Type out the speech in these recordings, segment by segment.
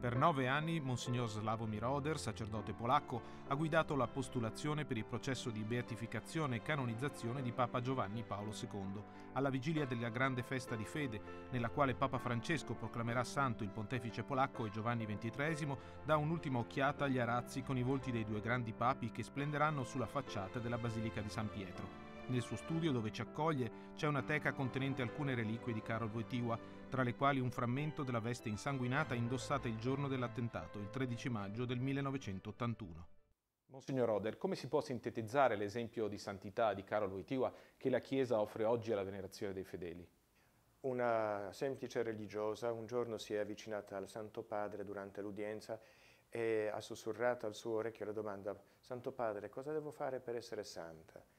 Per 9 anni Monsignor Sławomir Oder, sacerdote polacco, ha guidato la postulazione per il processo di beatificazione e canonizzazione di Papa Giovanni Paolo II, alla vigilia della grande festa di fede, nella quale Papa Francesco proclamerà santo il pontefice polacco e Giovanni XXIII dà un'ultima occhiata agli arazzi con i volti dei due grandi papi che splenderanno sulla facciata della Basilica di San Pietro. Nel suo studio, dove ci accoglie, c'è una teca contenente alcune reliquie di Karol Wojtyła, tra le quali un frammento della veste insanguinata indossata il giorno dell'attentato, il 13 maggio del 1981. Monsignor Oder, come si può sintetizzare l'esempio di santità di Karol Wojtyła che la Chiesa offre oggi alla venerazione dei fedeli? Una semplice religiosa un giorno si è avvicinata al Santo Padre durante l'udienza e ha sussurrato al suo orecchio la domanda: Santo Padre, cosa devo fare per essere santa?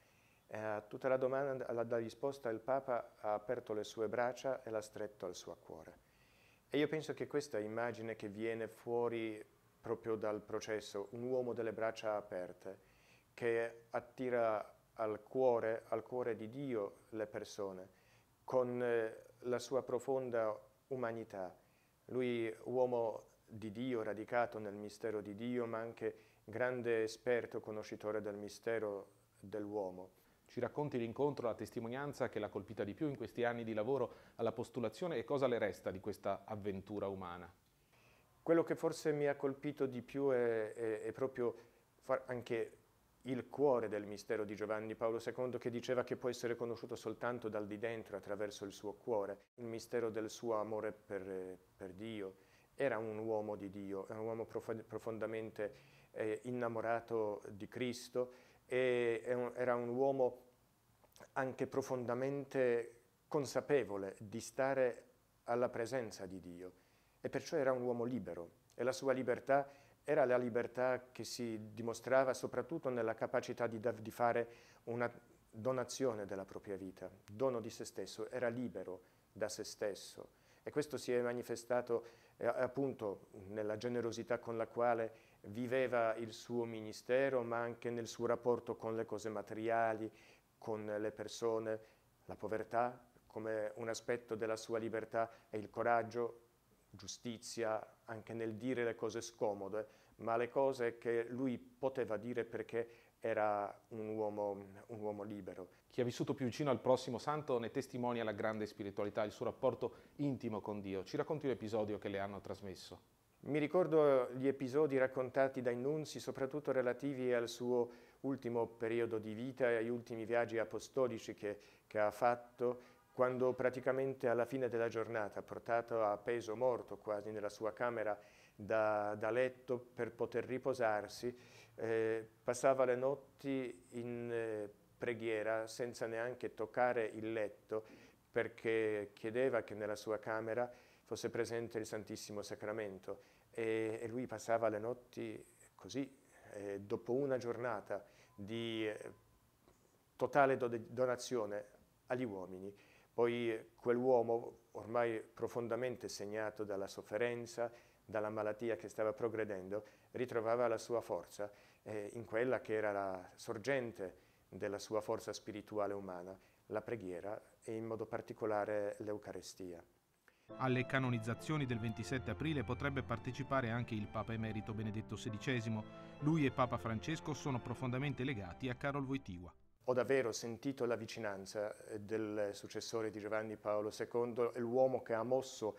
A tutta la domanda, la risposta, il Papa ha aperto le sue braccia e l'ha stretto al suo cuore. E io penso che questa immagine che viene fuori proprio dal processo, un uomo delle braccia aperte, che attira al cuore di Dio le persone, con la sua profonda umanità. Lui, uomo di Dio, radicato nel mistero di Dio, ma anche grande esperto, conoscitore del mistero dell'uomo. Ci racconti l'incontro, la testimonianza che l'ha colpita di più in questi anni di lavoro alla postulazione e cosa le resta di questa avventura umana? Quello che forse mi ha colpito di più è proprio anche il cuore del mistero di Giovanni Paolo II, che diceva che può essere conosciuto soltanto dal di dentro, attraverso il suo cuore, il mistero del suo amore per Dio. Era un uomo di Dio, era un uomo profondamente innamorato di Cristo, e era un uomo anche profondamente consapevole di stare alla presenza di Dio, e perciò era un uomo libero, e la sua libertà era la libertà che si dimostrava soprattutto nella capacità di fare una donazione della propria vita, dono di se stesso, era libero da se stesso. E questo si è manifestato appunto nella generosità con la quale viveva il suo ministero, ma anche nel suo rapporto con le cose materiali, con le persone, la povertà come un aspetto della sua libertà, e il coraggio, giustizia anche nel dire le cose scomode, ma le cose che lui poteva dire perché era un uomo libero. Chi ha vissuto più vicino al prossimo santo ne testimonia la grande spiritualità, il suo rapporto intimo con Dio. Ci racconti un episodio che le hanno trasmesso? Mi ricordo gli episodi raccontati dai nunzi, soprattutto relativi al suo ultimo periodo di vita e agli ultimi viaggi apostolici che ha fatto, quando praticamente alla fine della giornata, portato a peso morto quasi nella sua camera da letto per poter riposarsi, passava le notti in preghiera senza neanche toccare il letto, perché chiedeva che nella sua camera fosse presente il Santissimo Sacramento, e lui passava le notti così, dopo una giornata di totale donazione agli uomini. Poi quell'uomo, ormai profondamente segnato dalla sofferenza, dalla malattia che stava progredendo, ritrovava la sua forza in quella che era la sorgente della sua forza spirituale umana, la preghiera, e in modo particolare l'Eucarestia. Alle canonizzazioni del 27 aprile potrebbe partecipare anche il Papa Emerito Benedetto XVI. Lui e Papa Francesco sono profondamente legati a Karol Wojtyła. Ho davvero sentito la vicinanza del successore di Giovanni Paolo II, l'uomo che ha mosso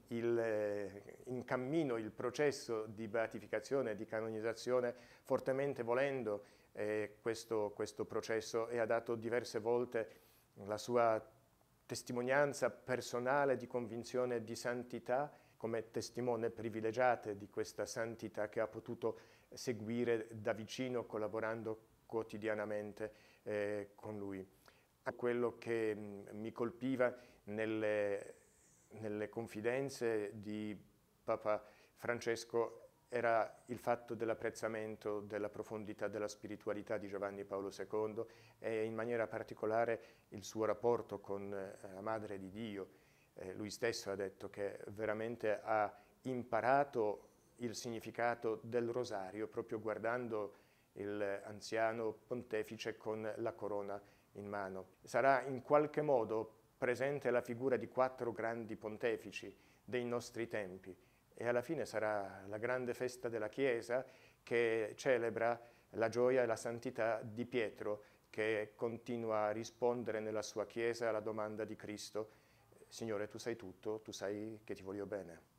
in cammino il processo di beatificazione e di canonizzazione, fortemente volendo questo processo, e ha dato diverse volte la sua testimonianza personale di convinzione di santità, come testimone privilegiata di questa santità che ha potuto seguire da vicino, collaborando quotidianamente con lui. Quello che mi colpiva nelle confidenze di Papa Francesco era il fatto dell'apprezzamento della profondità della spiritualità di Giovanni Paolo II, e in maniera particolare il suo rapporto con la Madre di Dio. Lui stesso ha detto che veramente ha imparato il significato del rosario proprio guardando l'anziano pontefice con la corona in mano. Sarà in qualche modo presente la figura di 4 grandi pontefici dei nostri tempi, e alla fine sarà la grande festa della Chiesa che celebra la gioia e la santità di Pietro, che continua a rispondere nella sua Chiesa alla domanda di Cristo: Signore, tu sai tutto, tu sai che ti voglio bene.